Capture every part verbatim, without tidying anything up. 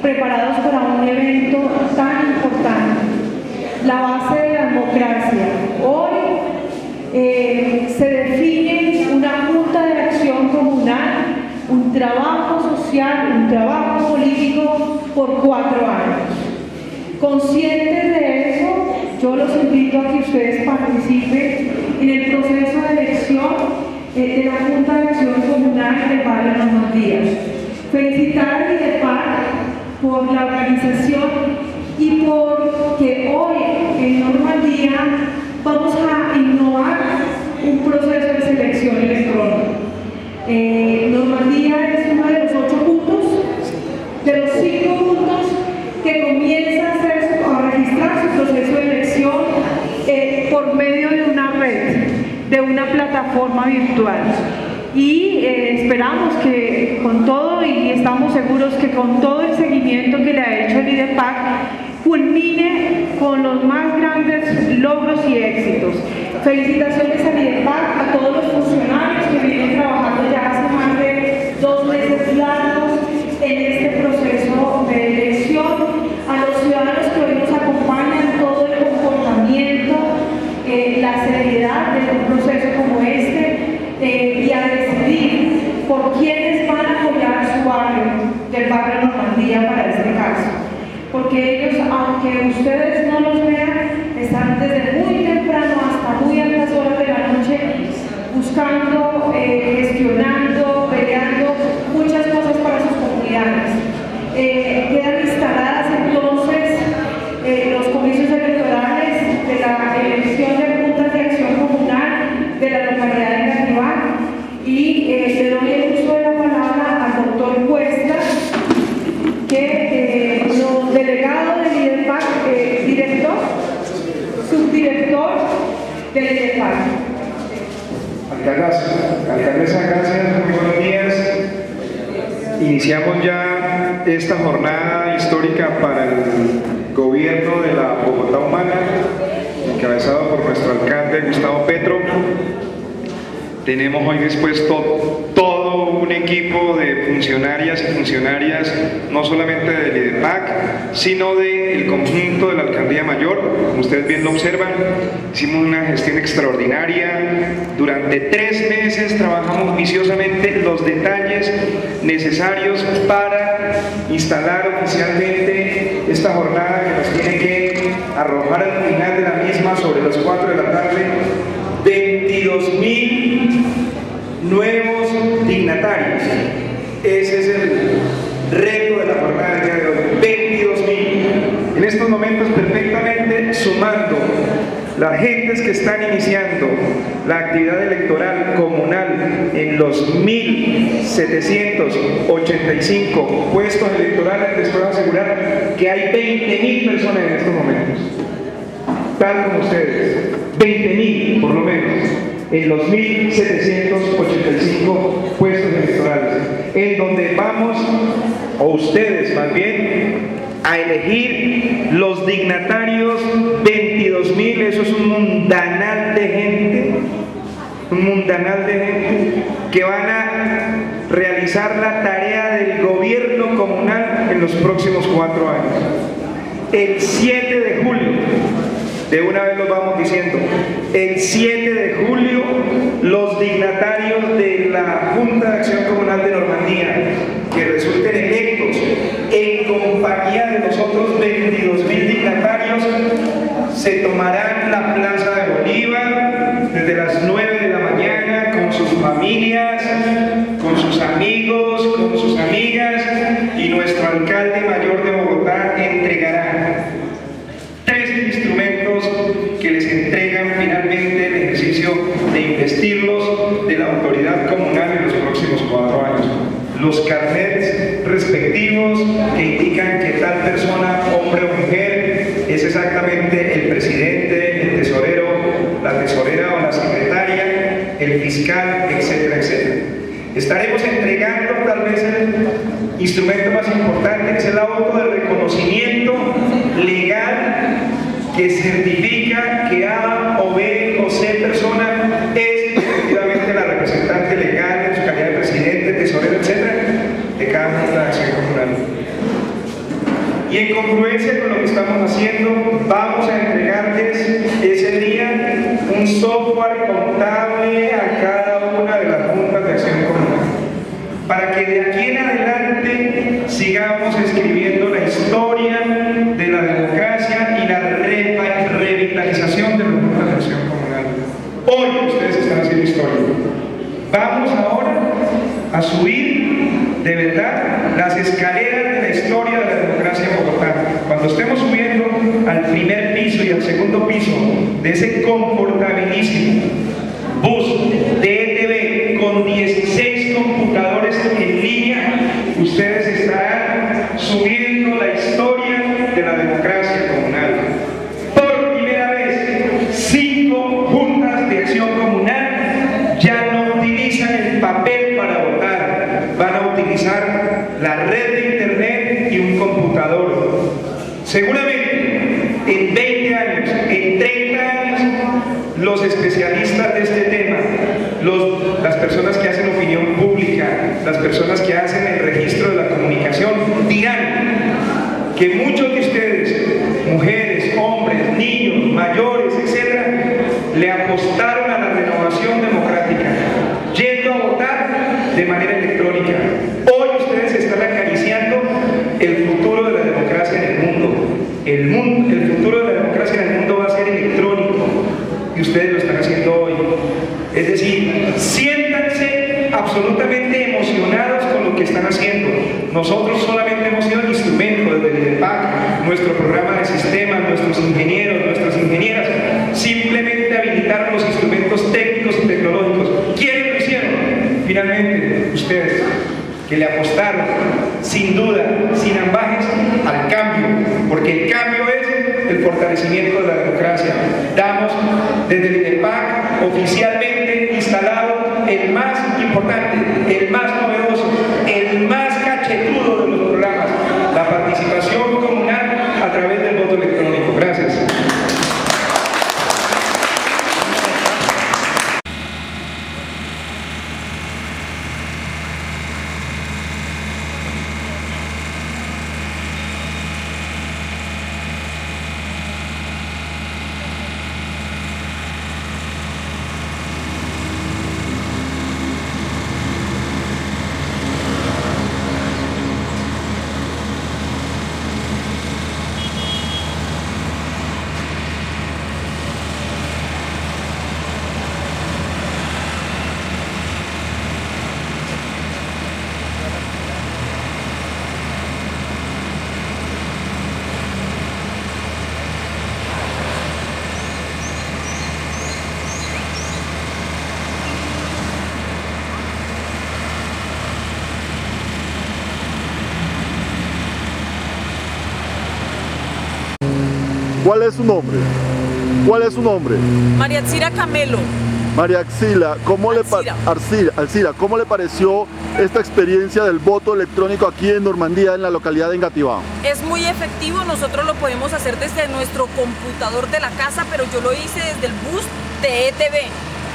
preparados para un evento tan importante, la base de la democracia. Hoy eh, se define una Junta de Acción Comunal, un trabajo social, un trabajo político por cuatro años. Conscientes de eso, yo los invito a que ustedes participen en el proceso de elección eh, de la Junta de Acción Comunal del barrio Normandía. Felicitar a IDEPAC por la organización y por que hoy en Normandía vamos a innovar un proceso de selección electrónica. Eh, Normandía es uno de los ocho puntos, de los cinco puntos que comienza a, hacer, a registrar su proceso de elección eh, por medio de una red, de una plataforma virtual. Y eh, esperamos que con todo, y estamos seguros que con todo el seguimiento que le ha hecho el IDEPAC, culmine con los más grandes logros y éxitos. Felicitaciones al IDEPAC, a todos los funcionarios que vienen trabajando ya hace más de dos meses largos en este proceso de elección, a los ciudadanos que hoy nos acompañan, todo el comportamiento, eh, la seriedad de un proceso como este, eh, y a decidir por quiénes van a apoyar su barrio, del barrio Normandía para este caso. Porque ellos, aunque ustedes no los vean, están desde muy temprano hasta muy altas horas de la noche buscando, eh, gestionando, peleando muchas cosas para sus comunidades. Eh, quedan instaladas entonces eh, los comicios electorales de la elección de juntas de acción comunal de la localidad de Garibán, y eh, le doy el uso de la palabra al doctor Cuesta, que eh, nos delegado del IDEPAC, eh, director, subdirector del IDEPAC. Alcaldesa, alcaldesa, gracias, muy buenos días. Iniciamos ya esta jornada histórica para el gobierno de la Bogotá Humana, encabezado por nuestro alcalde Gustavo Petro. Tenemos hoy dispuesto todo un equipo de funcionarias y funcionarias, no solamente del IDEPAC, sino del conjunto de la Alcaldía Mayor. Como ustedes bien lo observan, hicimos una gestión extraordinaria. Durante tres meses trabajamos viciosamente los detalles necesarios para instalar oficialmente esta jornada que nos tiene que arrojar al final de la misma, sobre las cuatro de la tarde, veintidós mil nuevos dignatarios. Ese es el reto de la jornada del día de hoy, veintidós mil. En estos momentos perfectamente sumando las gentes que están iniciando la actividad electoral comunal en los mil setecientos ochenta y cinco puestos electorales, les puedo asegurar que hay veinte mil personas en estos momentos, tal como ustedes, veinte mil por lo menos, en los mil setecientos ochenta y cinco puestos electorales, en donde vamos, o ustedes más bien, a elegir los dignatarios. Veintidós mil, eso es un mundanal de gente, un mundanal de gente que van a realizar la tarea del gobierno comunal en los próximos cuatro años. El siete de julio, de una vez los vamos diciendo, el siete de julio los dignatarios de la Junta de Acción Comunal de Normandía que resulten electos en compañía de los otros veintidós mil dignatarios se tomarán la Plaza de Bolívar desde las nueve de la mañana con sus familias, con sus amigos, con sus amigas, y nuestro alcalde mayor de Bogotá entregará tres instrumentos que les entregan finalmente el ejercicio de investirlos de la autoridad comunal en los próximos cuatro años. Los carnets respectivos que indican que tal persona, hombre o mujer, es exactamente el presidente, el tesorero, la tesorera o la secretaria, el fiscal, etcétera, etcétera. Estaremos entregando tal vez el instrumento más importante, que es el auto de reconocimiento legal que certifica que A o B o C persona es efectivamente la representante legal en su calidad de presidente, tesorero, etcétera, de cada Junta de Acción Comunal. y en congruencia con lo que estamos haciendo, vamos a entregarles ese día un software contable a cada una de las juntas de acción comunal, para que de aquí en adelante sigamos escribiendo la historia de la democracia y la re revitalización de las juntas de acción comunal. Hoy ustedes están haciendo historia. Vamos ahora a subir de verdad las escaleras de la historia de la democracia en Bogotá. Cuando estemos subiendo al primer piso y al segundo piso de ese confortabilísimo bus de E T V con dieciséis computadores en línea, ustedes estarán subiendo la historia de la democracia comunal. Por primera vez, cinco juntas de acción comunal ya no utilizan el papel para votar, van a utilizar la red de internet y un computador. Seguramente en veinte años, en treinta años, los especialistas de este tema, los, las personas que hacen opinión pública, las personas que hacen el registro de la comunicación, dirán que muchos de ustedes, mujeres, hombres, niños, mayores, etcétera, le apostaron a la renovación democrática, yendo a votar de manera electrónica. Hoy ustedes están acariciando el futuro de la democracia en el mundo. El, mundo, el futuro de la democracia en el mundo va a ser electrónico y ustedes lo están haciendo hoy. Es decir, siéntanse absolutamente emocionados con lo que están haciendo. Nosotros solamente hemos sido el instrumento desde el I D E P A C, nuestro programa de sistemas, nuestros ingenieros, nuestras ingenieras, simplemente habilitaron los instrumentos técnicos y tecnológicos. ¿Quiénes lo hicieron? Finalmente, ustedes, que le apostaron, sin duda, sin ambajes, al cambio, porque el cambio es el fortalecimiento de la democracia. Damos desde el I D E P A C oficialmente instalado el más importante, el más novedoso, el más cachetudo de los programas, la participación comunal a través del voto electrónico. Gracias. ¿Cuál es su nombre? ¿Cuál es su nombre? María Alcira Camelo. María Alcira, ¿cómo le pa Alcira, Alcira, ¿cómo le pareció esta experiencia del voto electrónico aquí en Normandía, en la localidad de Engativá? Es muy efectivo, nosotros lo podemos hacer desde nuestro computador de la casa, pero yo lo hice desde el bus de E T V.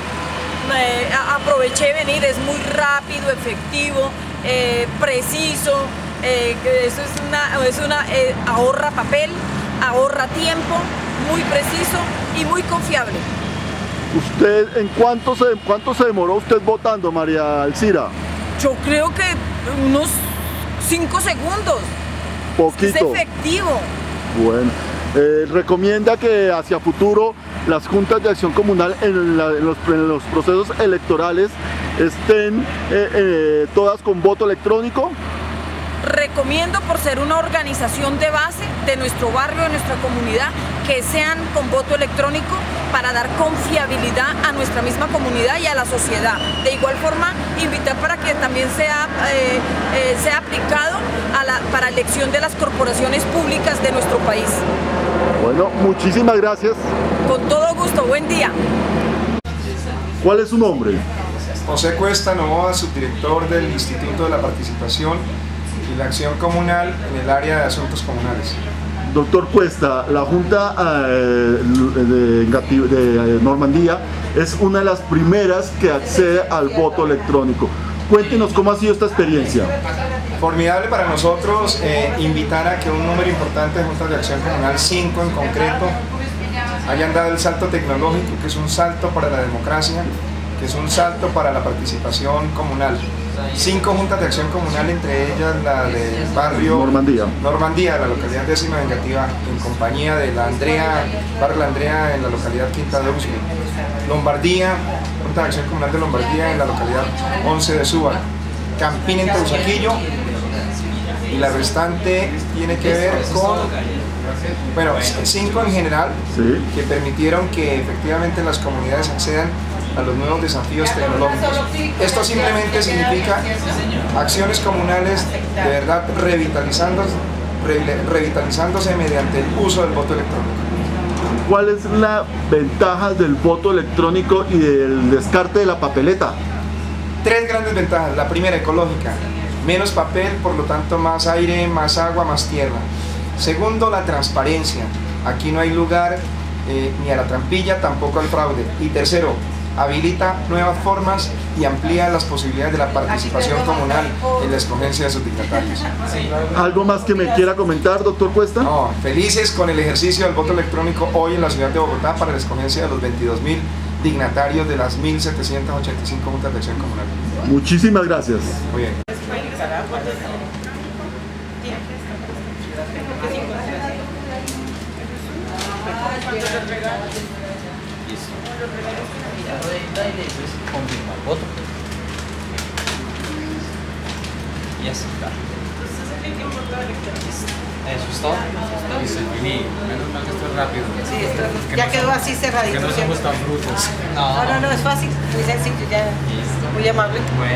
Me aproveché venir, es muy rápido, efectivo, eh, preciso, eh, eso es una, es una eh, ahorra papel, ahorra tiempo, muy preciso y muy confiable. ¿Usted en cuánto se, cuánto se demoró usted votando, María Alcira? Yo creo que unos cinco segundos. Poquito. Es efectivo. Bueno, eh, recomienda que hacia futuro las juntas de acción comunal en, la, en, los, en los procesos electorales estén eh, eh, todas con voto electrónico. Recomiendo, por ser una organización de base de nuestro barrio, de nuestra comunidad, que sean con voto electrónico para dar confiabilidad a nuestra misma comunidad y a la sociedad. De igual forma, invitar para que también sea, eh, eh, sea aplicado a la, para elección de las corporaciones públicas de nuestro país. Bueno, muchísimas gracias. Con todo gusto, buen día. ¿Cuál es su nombre? José Cuesta Novoa, subdirector del Instituto de la Participación y la Acción Comunal en el área de Asuntos Comunales. Doctor Cuesta, la Junta eh, de, de Normandía es una de las primeras que accede al voto electrónico. Cuéntenos cómo ha sido esta experiencia. Formidable para nosotros eh, invitar a que un número importante de juntas de acción comunal, cinco en concreto, hayan dado el salto tecnológico, que es un salto para la democracia, que es un salto para la participación comunal. Cinco juntas de acción comunal, entre ellas la del barrio Normandía, Normandía, la localidad décima vengativa, en compañía de la Andrea, barrio La Andrea en la localidad Quinta de Usme. Lombardía, junta de acción comunal de Lombardía en la localidad once de Suba. Campín en Teusaquillo, y la restante tiene que ver con, bueno, cinco en general, sí, que permitieron que efectivamente las comunidades accedan a los nuevos desafíos tecnológicos. Esto simplemente significa acciones comunales de verdad revitalizándose, re, revitalizándose mediante el uso del voto electrónico. ¿Cuál es la ventaja del voto electrónico y del descarte de la papeleta? Tres grandes ventajas. La primera, ecológica. Menos papel, por lo tanto más aire, más agua, más tierra. Segundo, la transparencia. Aquí no hay lugar eh, ni a la trampilla, tampoco al fraude. Y tercero, habilita nuevas formas y amplía las posibilidades de la participación comunal en la escogencia de sus dignatarios. ¿Algo más que me quiera comentar, doctor Cuesta? No, felices con el ejercicio del voto electrónico hoy en la ciudad de Bogotá para la escogencia de los veintidós mil dignatarios de las mil setecientas ochenta y cinco juntas de acción comunal. Muchísimas gracias. Muy bien. Confirmar voto. Y ya está. Eso es todo. Menos mal que esto es rápido. Sí, esto ya quedó así cerradito. Que no somos tan brutos. No, no, no, es fácil, muy sencillo, ya. Muy amable. Bueno.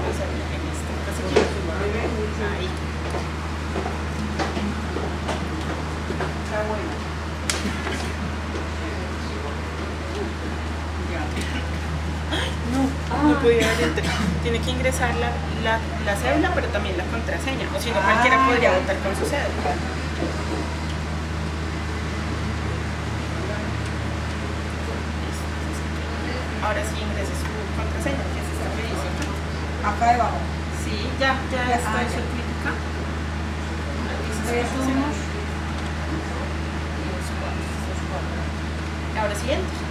No, no podía entrar. Tiene que ingresar la, la, la cédula, pero también la contraseña. O si no, cualquiera podría votar con su cédula. Ahora sí ingrese su contraseña, que es esta que dice acá. Acá debajo. Sí, ya, ya está hecho el clic acá. Ahora sí entra.